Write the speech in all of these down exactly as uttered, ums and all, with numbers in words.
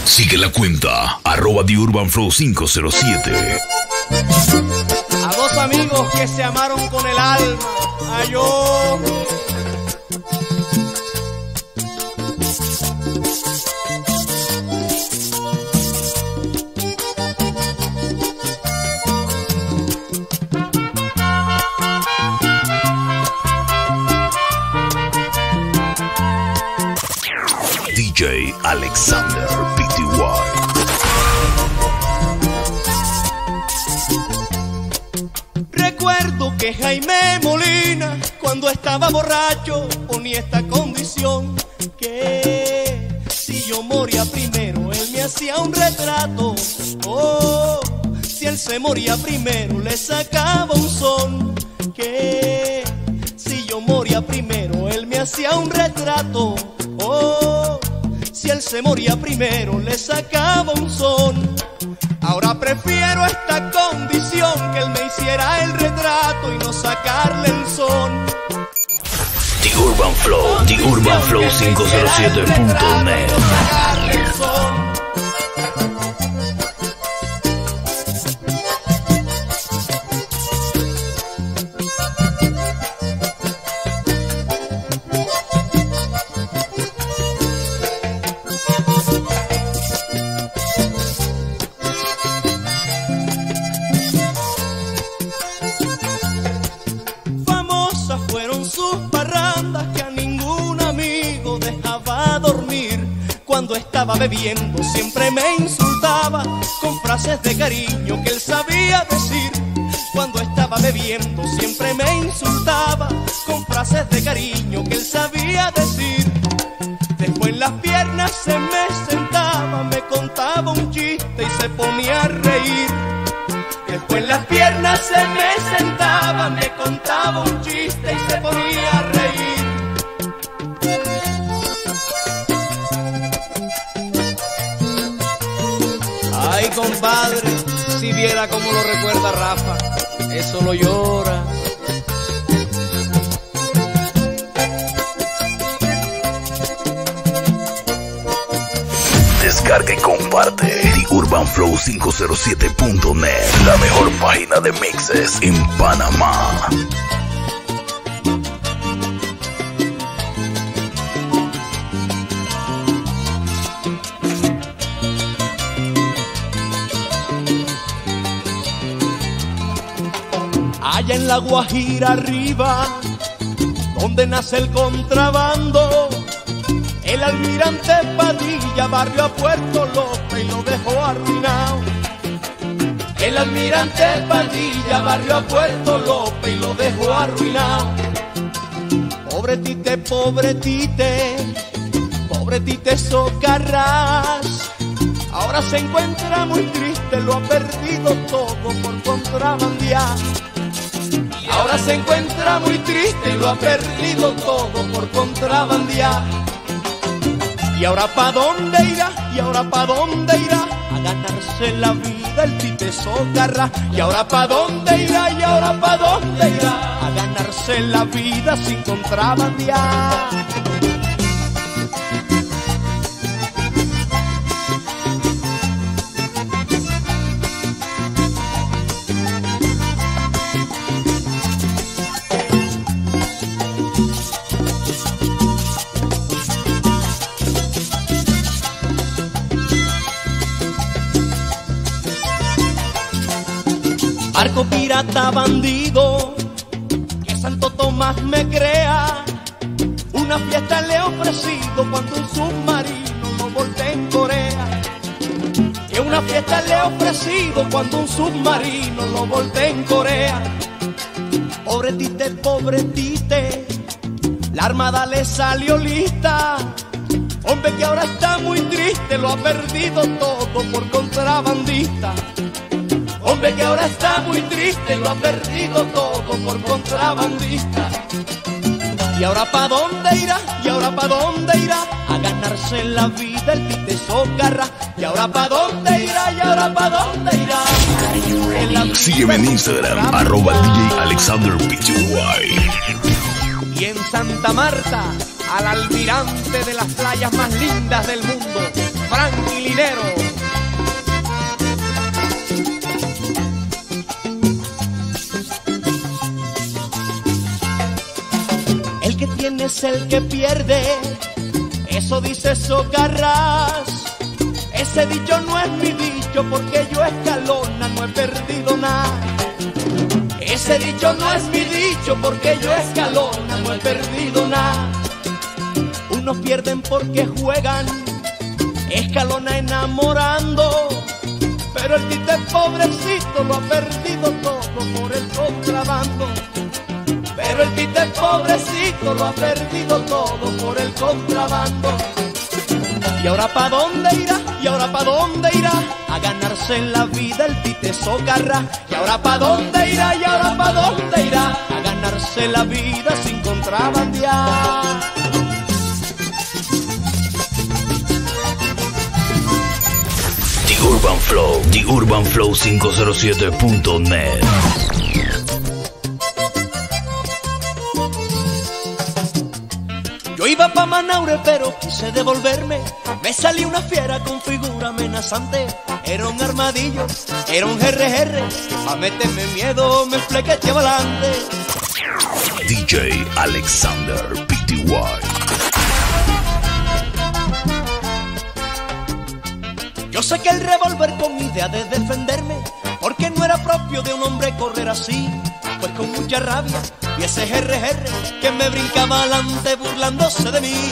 Sigue la cuenta, arroba The Urban Flow cinco cero siete. A dos amigos que se amaron con el alma, a yo. D J Alexander P T Y. Recuerdo que Jaime Molina, cuando estaba borracho, ponía esta condición: que si yo moría primero, él me hacía un retrato. Oh, si él se moría primero, le sacaba un son. Que si yo moría primero, él me hacía un retrato. Oh, si él se moría primero, le sacaba un son. Ahora prefiero esta condición, que él me hiciera el retrato y no sacarle el son. The Urban Flow, The Urban Flow cinco cero siete punto net. Cuando estaba bebiendo siempre me insultaba con frases de cariño que él sabía decir. Cuando estaba bebiendo siempre me insultaba con frases de cariño que él sabía decir. Después en las piernas se me sentaba, me contaba un chiste y se ponía a reír. Después en las piernas se me sentaba, me contaba un chiste y se ponía a reír. Ay, compadre, si viera cómo lo recuerda Rafa, eso lo llora. Descarga y comparte The Urban Flow cinco cero siete punto net, la mejor página de mixes en Panamá. Allá en la Guajira arriba, donde nace el contrabando, el almirante Padilla barrió a Puerto López y lo dejó arruinado. El almirante Padilla barrió a Puerto López y lo dejó arruinado. Pobre Tite, pobre Tite, pobre Tite Socarrás, ahora se encuentra muy triste, lo ha perdido todo por contrabandear. Ahora se encuentra muy triste, lo ha perdido todo por contrabandear. Y ahora pa' dónde irá, y ahora pa' dónde irá a ganarse la vida el Tite Socarrás. Y ahora pa' dónde irá, y ahora pa' dónde irá a ganarse la vida sin contrabandear. Barco pirata bandido, que Santo Tomás me crea, una fiesta le he ofrecido cuando un submarino lo volteé en Corea. Que una fiesta le he ofrecido cuando un submarino lo volteé en Corea. Pobre Tite, pobre Tite, la armada le salió lista. Hombre que ahora está muy triste, lo ha perdido todo por contrabandista. Hombre que ahora está muy triste, lo ha perdido todo por contrabandista. Y ahora pa' dónde irá, y ahora pa' dónde irá a ganarse la vida el Tite Socarrás. Y ahora pa' dónde irá, y ahora pa' dónde irá. Sígueme en Instagram, arroba D J Alexander P T Y. Y en Santa Marta, al almirante de las playas más lindas del mundo, Franklin dinero. El que tiene es el que pierde, eso dice Socarrás. Ese dicho no es mi dicho, porque yo Escalona no he perdido nada. Ese dicho no es mi dicho, porque yo Escalona no he perdido nada. Unos pierden porque juegan, Escalona enamorando, pero el tite pobrecito lo ha perdido todo por el contrabando. Pero el tite pobrecito lo ha perdido todo por el contrabando. ¿Y ahora pa' dónde irá? ¿Y ahora pa' dónde irá? A ganarse en la vida el tite Socarrás. ¿Y ahora pa' dónde irá? ¿Y ahora pa' dónde irá? A ganarse la vida sin contrabandear. The Urban Flow, The Urban Flow quinientos siete punto net. Yo iba pa' Manaure pero quise devolverme. Me salió una fiera con figura amenazante. Era un armadillo, era un erre erre. Pa' meterme miedo me flequeteaba adelante. D J Alexander P T Y. Yo saqué el revólver con idea de defenderme, porque no era propio de un hombre correr así. Pues con mucha rabia vi ese erre erre que me brincaba adelante burlándose de mí.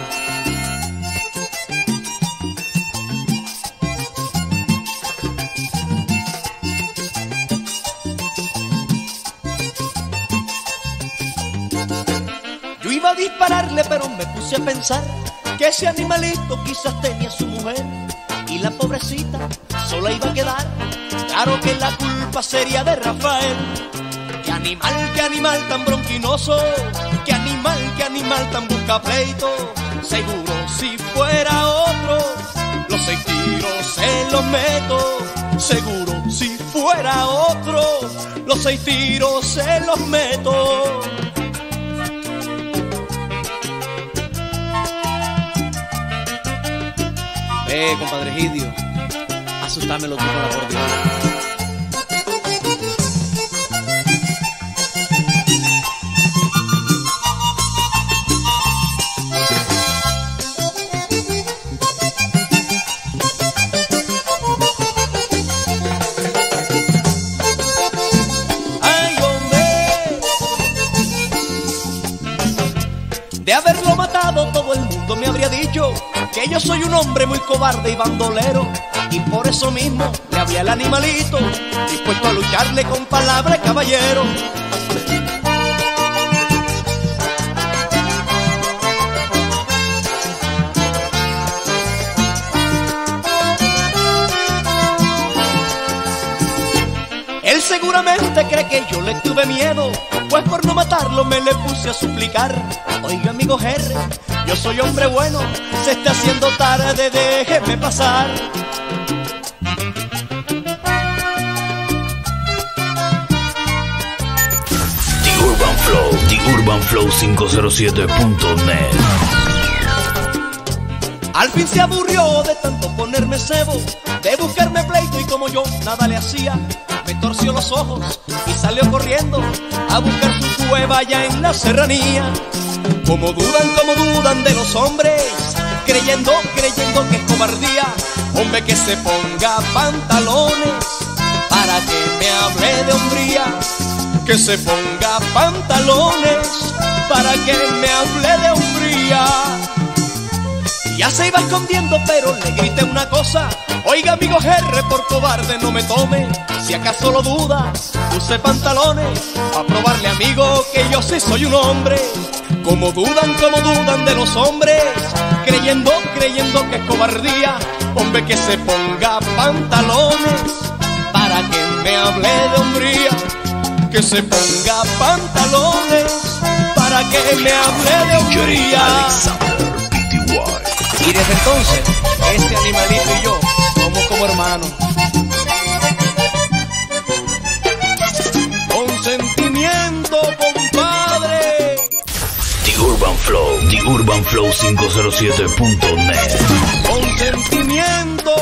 Yo iba a dispararle pero me puse a pensar que ese animalito quizás tenía su mujer y la pobrecita sola iba a quedar. Claro que la culpa sería de Rafael. Qué animal, qué animal tan bronquinoso, qué animal, qué animal tan busca pleito. Seguro si fuera otro, los seis tiros se los meto. Seguro si fuera otro, los seis tiros se los meto. Eh, compadre Gidio, asustármelo tú, por Dios. De haberlo matado todo el mundo me habría dicho que yo soy un hombre muy cobarde y bandolero, y por eso mismo le había el animalito dispuesto a lucharle con palabras caballero. Él seguramente cree que yo le tuve miedo, pues por no matarlo me le puse a suplicar. Oiga, amigo Jerry, yo soy hombre bueno, se está haciendo tarde, déjeme pasar. The Urban Flow, The Urban Flow quinientos siete punto net. Al fin se aburrió de tanto ponerme cebo, de buscarme pleito, y como yo nada le hacía, me torció los ojos y salió corriendo a buscar su cueva allá en la serranía. Como dudan, como dudan de los hombres, creyendo, creyendo que es cobardía. Hombre, que se ponga pantalones para que me hable de hombría. Que se ponga pantalones para que me hable de hombría. Ya se iba escondiendo, pero le grité una cosa: oiga, amigo Jerry, por cobarde no me tome. Si acaso lo duda, use pantalones a probarle, amigo, que yo sí soy un hombre. Como dudan, como dudan de los hombres, creyendo, creyendo que es cobardía. Hombre, que se ponga pantalones para que me hable de hombría. Que se ponga pantalones para que me hable de hombría. Y desde entonces, ese animalito y yo somos como hermanos. Con sentimiento, compadre. The Urban Flow, The Urban Flow quinientos siete punto net. Con sentimiento.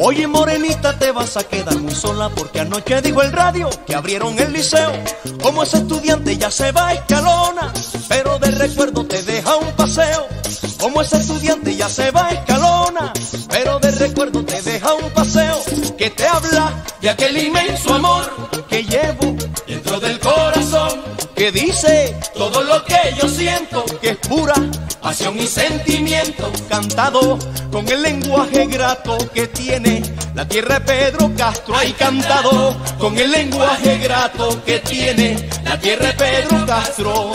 Oye, morenita, te vas a quedar muy sola porque anoche dijo el radio que abrieron el liceo. Como ese estudiante ya se va a Escalona, pero de recuerdo te deja un paseo. Como ese estudiante ya se va a Escalona, pero de recuerdo te deja un paseo. Que te habla de aquel inmenso amor que llevo dentro del corazón, que dice todo lo que yo siento, que es pura pasión y sentimiento, cantado con el lenguaje grato que tiene la tierra de Pedro Castro. Ay, cantado con el lenguaje grato que tiene la tierra de Pedro Castro.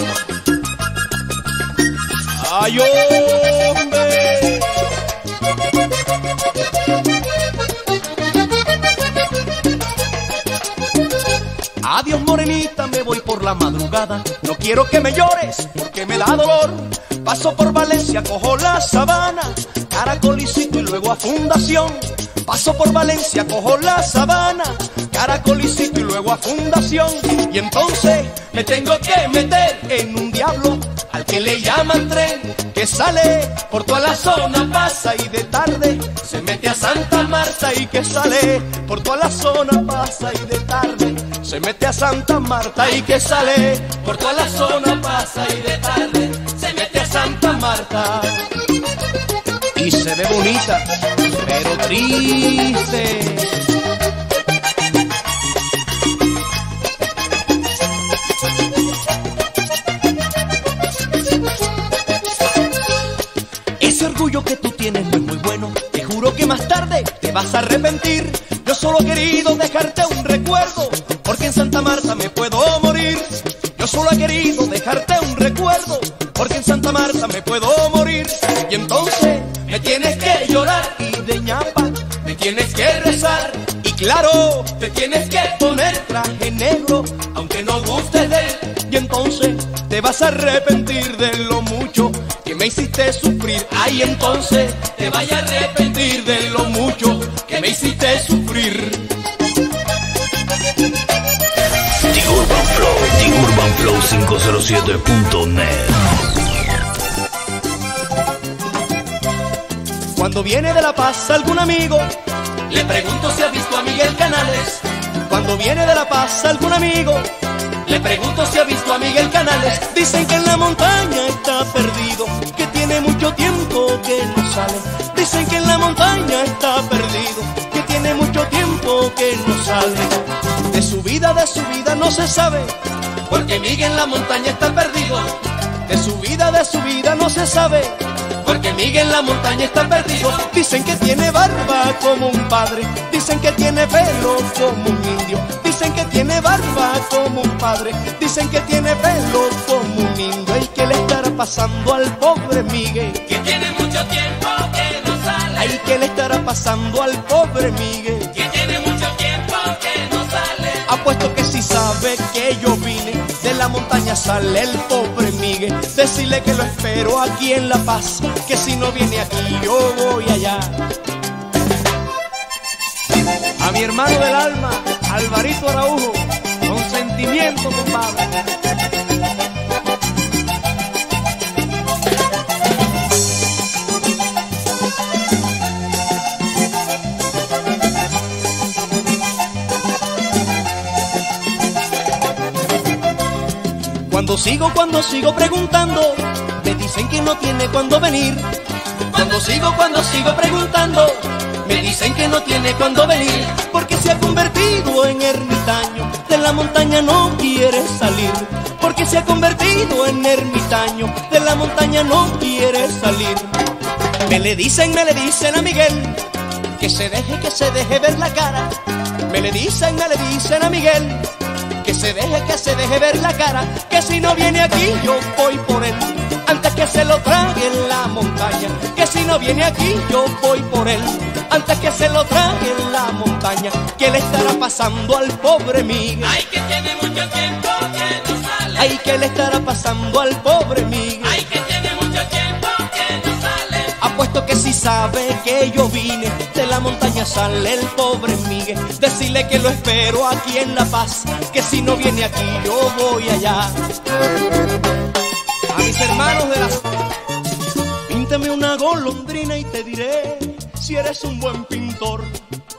Ay, hombre. Adiós, morenita, me voy por la madrugada. No quiero que me llores porque me da dolor. Paso por Valencia, cojo la Sabana, Caracolicito y luego a Fundación. Paso por Valencia, cojo la Sabana, Caracolicito y luego a Fundación. Y entonces me tengo que meter en un diablo al que le llaman tren, que sale por toda la zona, pasa y de tarde se mete a Santa Marta. Y que sale por toda la zona, pasa y de tarde se mete a Santa Marta. Y que sale por toda la zona, pasa y de tarde se mete a Santa Marta. Y se ve bonita, pero triste. Ese orgullo que tú tienes no es muy bueno, te juro que más tarde te vas a arrepentir. Yo solo he querido dejarte un recuerdo, porque en Santa Marta me puedo morir. Yo solo he querido dejarte un recuerdo, porque en Santa Marta me puedo morir. Y entonces me tienes que llorar y de ñapa me tienes que rezar. Y claro, te tienes que poner traje negro, aunque no guste de él. Y entonces te vas a arrepentir de lo mucho que me hiciste sufrir. Ay, entonces te vaya a arrepentir de lo mucho que me hiciste sufrir. The Urban Flow, The Urban Flow cinco cero siete punto net. Cuando viene de La Paz algún amigo, le pregunto si ha visto a Miguel Canales. Cuando viene de La Paz algún amigo, le pregunto si ha visto a Miguel Canales. Dicen que en la montaña está perdido, que tiene mucho tiempo que no sale. Dicen que en la montaña está perdido, que tiene mucho tiempo que no sale. De su vida, de su vida no se sabe, porque Miguel en la montaña está perdido. De su vida, de su vida no se sabe, porque Miguel en la montaña está perdido. Dicen que tiene barba como un padre, dicen que tiene pelo como un indio. Dicen que tiene barba como un padre, dicen que tiene pelo como un indio. ¿Y qué le estará pasando al pobre Miguel? Que tiene mucho tiempo que no sale. Ay, ¿qué le estará pasando al pobre Miguel? Que tiene mucho tiempo que no sale. Apuesto que si sabe que yo vine de la montaña, sale el pobre Miguel. Decirle que lo espero aquí en La Paz, que si no viene aquí yo voy allá. A mi hermano del alma, Alvarito Araujo, con sentimiento, compadre. Cuando sigo, cuando sigo preguntando, me dicen que no tiene cuándo venir. Cuando sigo, cuando sigo preguntando, me dicen que no tiene cuándo venir, porque se ha convertido en ermitaño, de la montaña no quiere salir. Porque se ha convertido en ermitaño, de la montaña no quiere salir. Me le dicen, me le dicen a Miguel, que se deje, que se deje ver la cara. Me le dicen, me le dicen a Miguel, que se deje, que se deje ver la cara, que si no viene aquí yo voy por él, antes que se lo trague en la montaña. Que si no viene aquí yo voy por él, antes que se lo trague en la montaña. ¿Qué le estará pasando al pobre Miguel? Ay, que tiene mucho tiempo que no sale. Ay, ¿qué le estará pasando al pobre Miguel? Ay, que tiene mucho tiempo que no sale. Apuesto que si sabe que yo vine de la montaña, sale el pobre Miguel. Decirle que lo espero aquí en La Paz, que si no viene aquí yo voy allá. A mis hermanos de las... Píntame una golondrina y te diré si eres un buen pintor.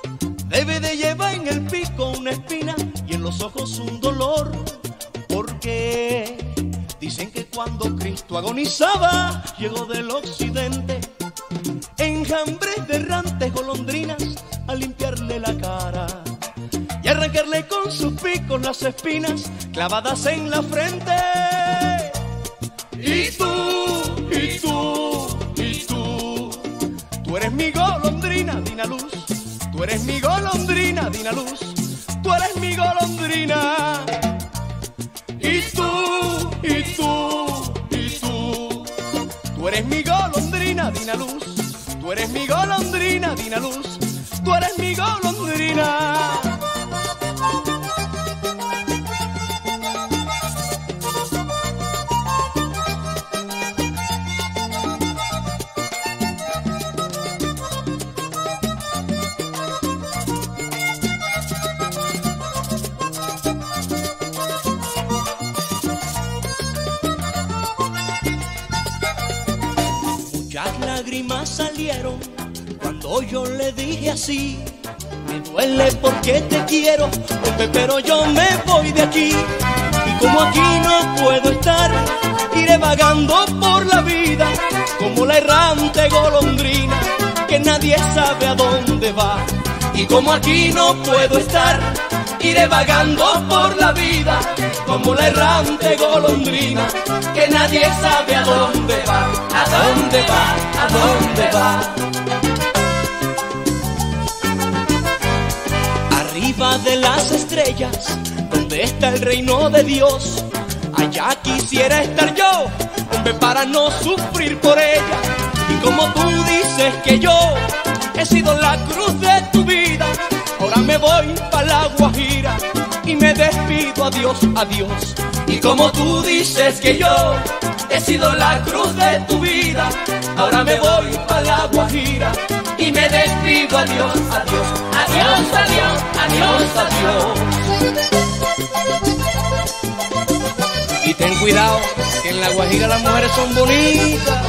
los ojos un dolor, porque dicen que cuando Cristo agonizaba, llegó del occidente, enjambres de errantes golondrinas a limpiarle la cara y arrancarle con sus picos las espinas clavadas en la frente. Y tú, y tú, y tú, tú eres mi golondrina, Dina Luz. Tú eres mi golondrina, Dina Luz. Tú eres mi golondrina. Y tú, y tú, y tú, tú eres mi golondrina, Dina Luz. Tú eres mi golondrina, Dina Luz. Tú eres mi golondrina. Muchas lágrimas salieron cuando yo le dije así: me duele porque te quiero, hombre, pero yo me voy de aquí. Y como aquí no puedo estar, iré vagando por la vida como la errante golondrina que nadie sabe a dónde va. Y como aquí no puedo estar, iré vagando por la vida como la errante golondrina que nadie sabe a dónde va, a dónde va, a dónde va. Arriba de las estrellas, donde está el reino de Dios, allá quisiera estar yo, hombre, para no sufrir por ella. Y como tú dices que yo he sido la cruz de tu vida, ahora me voy pa' la Guajira y me despido, adiós, adiós. Y como tú dices que yo he sido la cruz de tu vida, ahora me voy pa' la Guajira y me despido, adiós, adiós, adiós, adiós, adiós, adiós. Y ten cuidado, que en la Guajira las mujeres son bonitas.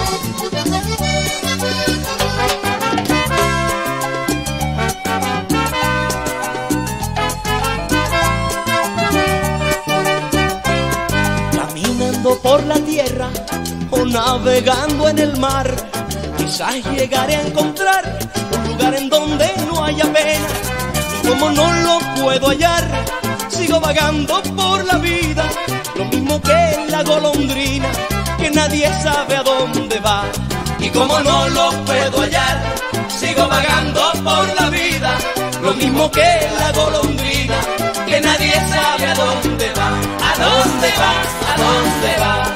Por la tierra o navegando en el mar, quizás llegaré a encontrar un lugar en donde no haya pena. Y como no lo puedo hallar, sigo vagando por la vida, lo mismo que la golondrina, que nadie sabe a dónde va. Y como no lo puedo hallar, sigo vagando por la vida, lo mismo que la golondrina, que nadie sabe a dónde va, a dónde va, a dónde va.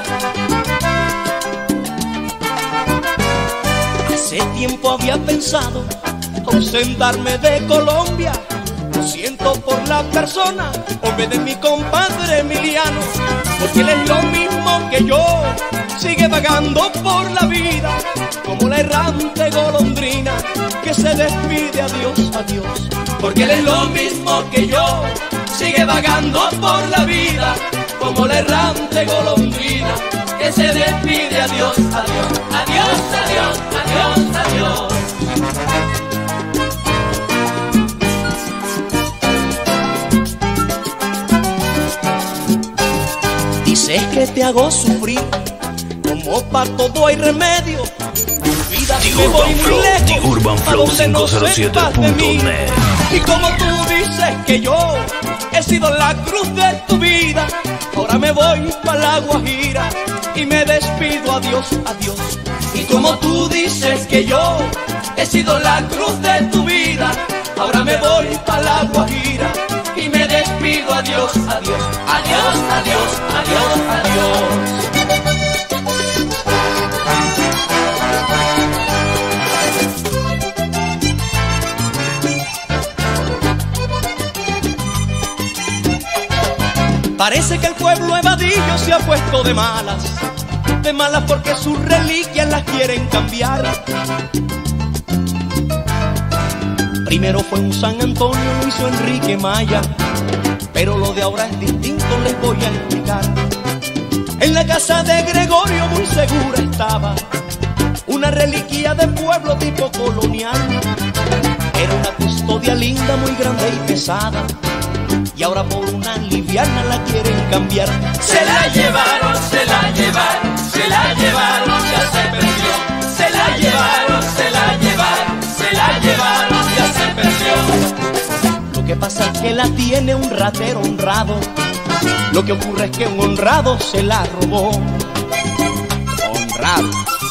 Hace tiempo había pensado ausentarme de Colombia. Lo siento por la persona, hombre, de mi compadre Emiliano, porque él es lo mismo que yo, sigue vagando por la vida como la errante golondrina que se despide, adiós, adiós. Porque él es lo mismo que yo, sigue vagando por la vida como la errante golondrina que se despide, adiós, adiós, adiós, adiós, adiós, adiós. Dices que te hago sufrir, como para todo hay remedio. Vida me voy muy lejos, Urban Flow cinco cero siete punto net. Y como tú dices que yo he sido la cruz de tu vida, ahora me voy pa' la Guajira y me despido, adiós, adiós. Y como tú dices que yo he sido la cruz de tu vida, ahora me voy pa' la Guajira y me despido, adiós, adiós, adiós, adiós, adiós, adiós. Parece que el pueblo evadillo se ha puesto de malas, de malas porque sus reliquias las quieren cambiar. Primero fue un San Antonio, lo hizo Enrique Maya, pero lo de ahora es distinto, les voy a explicar. En la casa de Gregorio muy segura estaba una reliquia de pueblo tipo colonial. Era una custodia linda, muy grande y pesada, y ahora por una liviana la quieren cambiar. Se la llevaron, se la llevaron, se la llevaron, ya se perdió. Se la llevaron, se la llevaron, se la llevaron, ya se perdió. Lo que pasa es que la tiene un ratero honrado. Lo que ocurre es que un honrado se la robó. Honrado.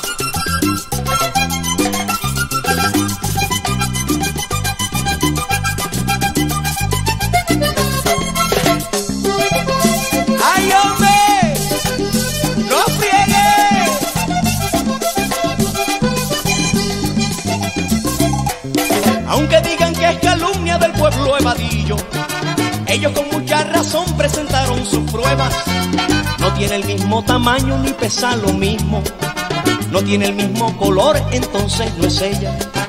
¡Ay, hombre! ¡No friegue! Aunque digan que es calumnia del pueblo evadillo, ellos con mucha razón presentaron sus pruebas. No tiene el mismo tamaño ni pesa lo mismo. No tiene el mismo color, entonces no es ella.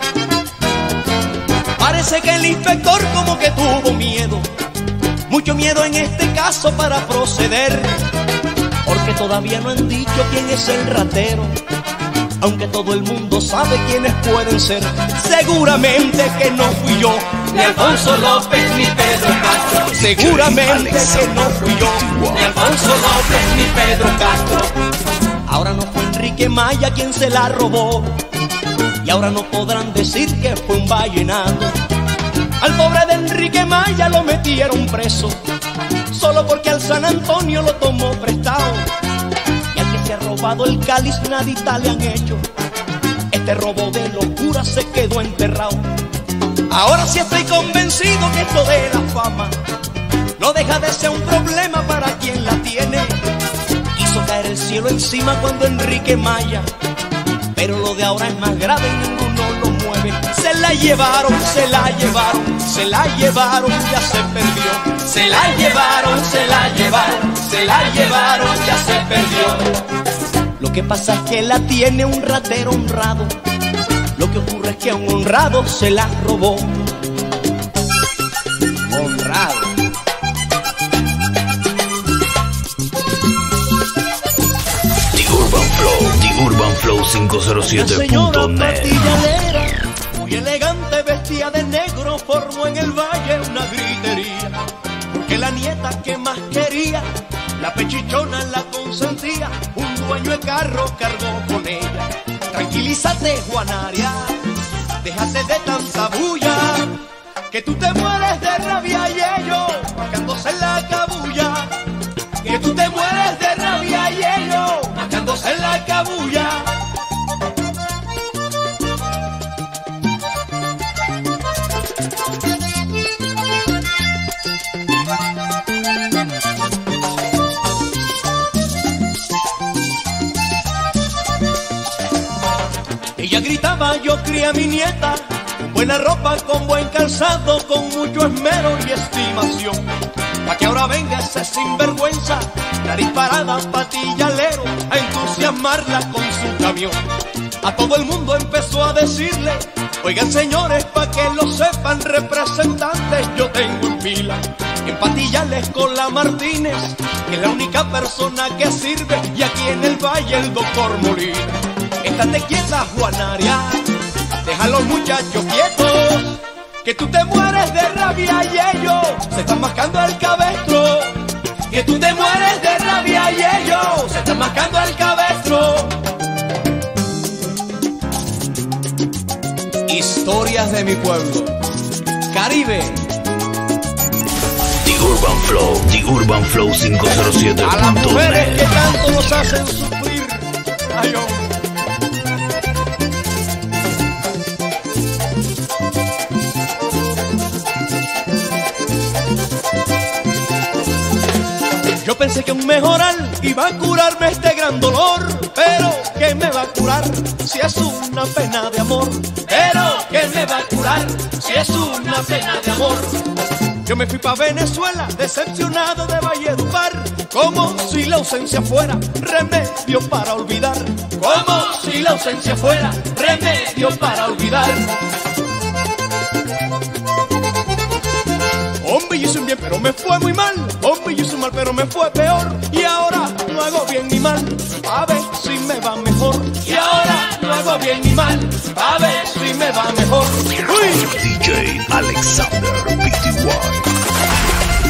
Parece que el inspector como que tuvo miedo. Mucho miedo en este caso para proceder, porque todavía no han dicho quién es el ratero, aunque todo el mundo sabe quiénes pueden ser. Seguramente que no fui yo, Ni Alfonso López ni Pedro Castro. seguramente que no fui yo. Ni Alfonso López ni Pedro Castro. Ahora no fue Enrique Maya quien se la robó, y ahora no podrán decir que fue un vallenato. Al pobre de Enrique Maya lo metieron preso, solo porque al San Antonio lo tomó prestado. Y al que se ha robado el cáliz nadita le han hecho. Este robo de locura se quedó enterrado. Ahora sí estoy convencido que esto de la fama no deja de ser un problema para quien la tiene. Hizo caer el cielo encima cuando Enrique Maya, pero lo de ahora es más grave y ninguno lo mueve. Se la llevaron, se la llevaron, se la llevaron, ya se perdió. Se la llevaron, se la llevaron, se la llevaron, ya se perdió. Lo que pasa es que la tiene un ratero honrado. Lo que ocurre es que a un honrado se la robó. Honrado. The Urban Flow, The Urban Flow cinco cero La siete señora punto net. patillalera, muy elegante, vestida de negro, formó en el valle una gritería, porque la nieta que más quería, la pechichona la consentía, un dueño de carro cargó con ella. Tranquilízate, Juanaria, déjate de tanta bulla, que tú te mueres de rabia y ellos marcándose en la cabulla. Que tú te mueres de rabia y ellos marcándose en la cabulla. Ella gritaba, yo crié a mi nieta, con buena ropa, con buen calzado, con mucho esmero y estimación, pa' que ahora venga ese sinvergüenza, nariz parada, patillalero, a entusiasmarla con su camión. A todo el mundo empezó a decirle, oigan señores, pa' que lo sepan, representantes yo tengo en fila, en Patillales con la Martínez, que es la única persona que sirve, y aquí en el valle el doctor Molina. Estate quieta, Juanaria, deja a los muchachos quietos, que tú te mueres de rabia y ellos se están mascando el cabestro. Que tú te mueres de rabia y ellos se están mascando el cabestro. Historias de mi pueblo, Caribe. The Urban Flow, The Urban Flow cinco cero siete A las punto mujeres que net. tanto nos hacen sufrir. Ay, hombre. Yo pensé que un mejoral iba a curarme este gran dolor, pero ¿qué me va a curar si es una pena de amor? Pero ¿qué me va a curar si es una pena de amor? Yo me fui pa' Venezuela, decepcionado de Valledupar, como si la ausencia fuera remedio para olvidar. Como si la ausencia fuera remedio para olvidar. Hombre, yo hice un bien, pero me fue muy mal. Hombre, yo hice un mal, pero me fue peor. Y ahora no hago bien ni mal, a ver si me va mejor. Y ahora no hago bien ni mal, a ver si me va mejor. Uy. D J Alexander P T Y.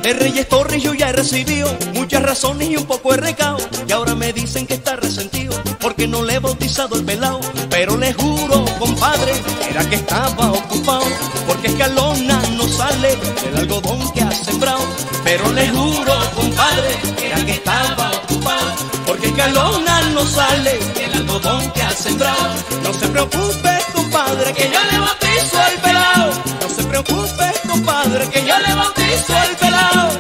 De Reyes Torres yo ya he recibido muchas razones y un poco de recao, y ahora me dicen que está resentido porque no le he bautizado el pelao. Pero le juro, compadre, era que estaba ocupado, porque Escalona no sale del algodón que ha sembrado. Pero le juro, compadre, era que estaba ocupado, porque Escalona no sale del algodón que ha sembrado. No se preocupe, compadre, que yo le bautizo el pelao. No se preocupe, compadre, que yo le bautizo el pelao.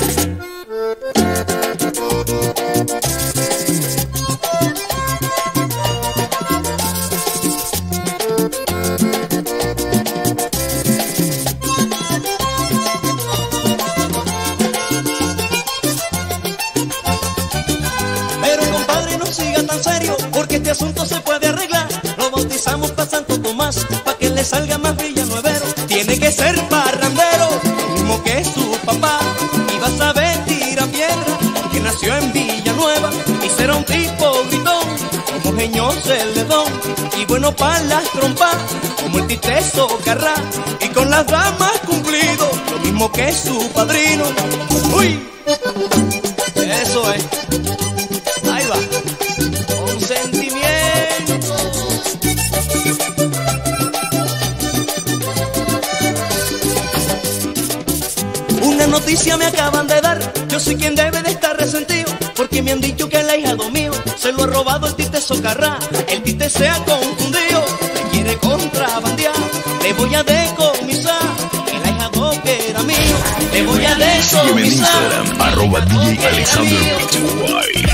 Porque este asunto se puede arreglar. Lo bautizamos para Santo Tomás, para que le salga más villanuevero. Tiene que ser parrandero, lo mismo que su papá. Y va a saber tirar piedra, porque nació en Villanueva. Y será un tipo gritón, como Genio Celedón. Y bueno para las trompas, como el Titeso Carrá. Y con las damas cumplido, lo mismo que su padrino. ¡Uy! Eso es. Ahí va. Sentimiento. Una noticia me acaban de dar, yo soy quien debe de estar resentido, porque me han dicho que el ahijado mío se lo ha robado el Tite Socarrá. El Tite se ha confundido, me quiere contrabandear, le voy a decomisar el ahijado que era mío, le voy a decomisar. Sígueme en Instagram, arroba D J Alexander P Y.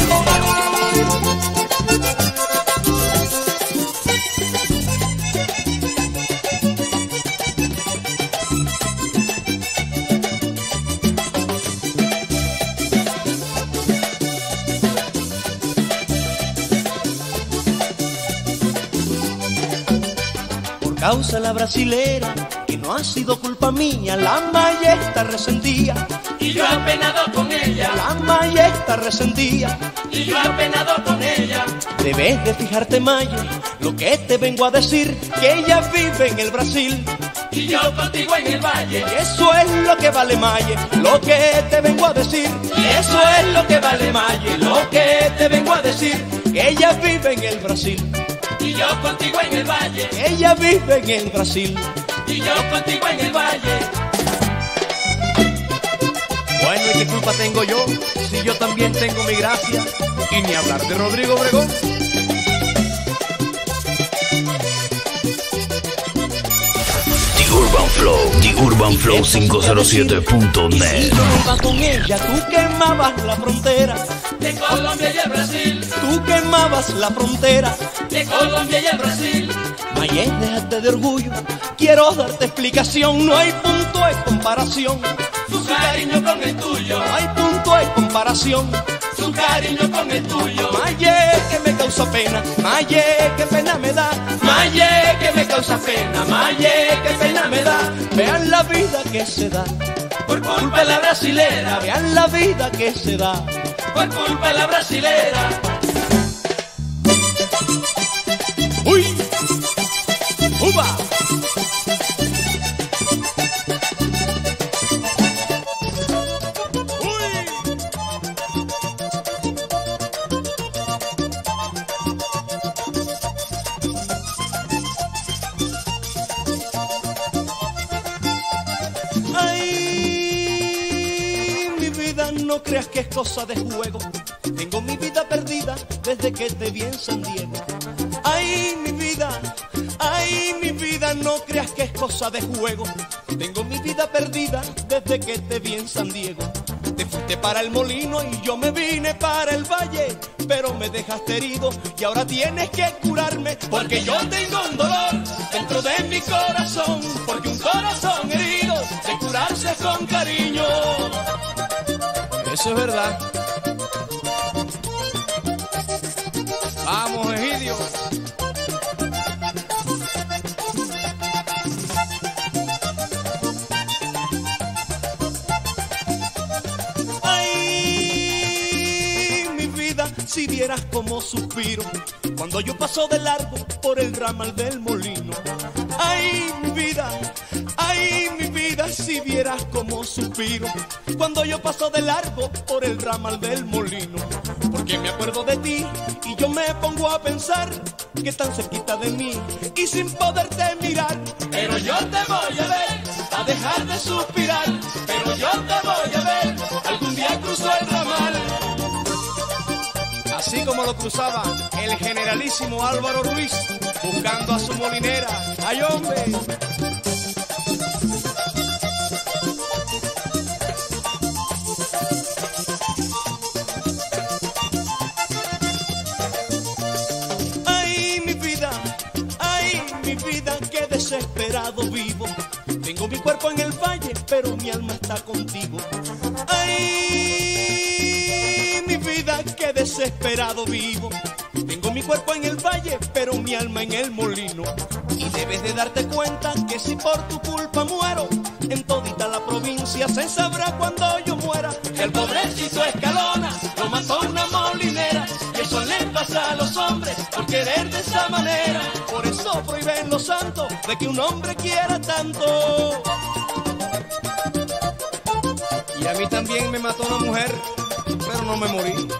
Causa la brasilera, que no ha sido culpa mía, la Maya está resentida. Y yo apenado con ella, la Maya está resentida. Y yo apenado con ella. Debes de fijarte, Maya, lo que te vengo a decir, que ella vive en el Brasil. Y yo contigo en el valle. Y eso es lo que vale, Maya, lo que te vengo a decir. Y eso es lo que vale, Maya, lo que te vengo a decir, que ella vive en el Brasil. Y yo contigo en el valle. Ella vive en el Brasil. Y yo contigo en el valle. Bueno, ¿y qué culpa tengo yo? Si yo también tengo mi gracia. Y ni hablar de Rodrigo Obregón. The Urban Flow, The Urban Flow quinientos siete punto net. Si yo iba con ella, tú quemabas la frontera de Colombia y el Brasil. Tú quemabas la frontera de Colombia y el Brasil. Mayé, déjate de orgullo, quiero darte explicación. No hay punto de comparación. Su cariño con el tuyo. No hay punto de comparación. Su cariño con el tuyo. Mayé, que me causa pena. Mayé, que pena me da. Mayé, que me causa pena. Mayé, que pena me da. Vean la vida que se da por culpa de la brasilera. Vean la vida que se da por culpa de la brasilera. ¡Uy! ¡Uba! No creas que es cosa de juego. Tengo mi vida perdida desde que te vi en San Diego. Ay, mi vida, ay, mi vida, no creas que es cosa de juego. Tengo mi vida perdida desde que te vi en San Diego. Te fuiste para el molino y yo me vine para el valle, pero me dejaste herido y ahora tienes que curarme, porque yo tengo un dolor dentro de mi corazón, porque un corazón herido de curarse con cariño. Eso es verdad. Vamos, Egidio. Ay, mi vida, si vieras cómo suspiro cuando yo paso de largo por el ramal del molino. Ay, mi vida, ay, mi vida, si si vieras como suspiro cuando yo paso de largo por el ramal del molino. Porque me acuerdo de ti y yo me pongo a pensar que tan cerquita de mí y sin poderte mirar. Pero yo te voy a ver, a dejar de suspirar. Pero yo te voy a ver, algún día cruzo el ramal. Así como lo cruzaba el generalísimo Álvaro Ruiz, buscando a su molinera. ¡Ay, hombre! ¡Ay, mi vida! ¡Ay, mi vida! ¡Qué desesperado vivo! Tengo mi cuerpo en el valle, pero mi alma está contigo. ¡Ay, mi vida! ¡Qué desesperado vivo! Tengo mi cuerpo en el valle, pero mi alma en el molino. Y debes de darte cuenta que si por tu culpa muero, en todita la provincia se sabrá cuando yo muera. El pobrecito Escalona lo mató una molinera, y eso le pasa a los hombres por querer de esa manera. Por eso prohíben los santos de que un hombre quiera tanto. Y a mí también me mató una mujer, pero no me morí.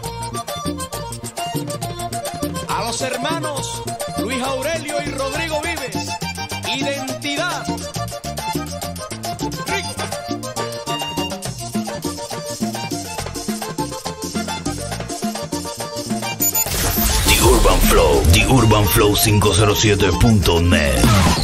A los hermanos Luis Aurelio y Rodrigo Vives, identidad. Rico. The Urban Flow, The Urban Flow quinientos siete punto net.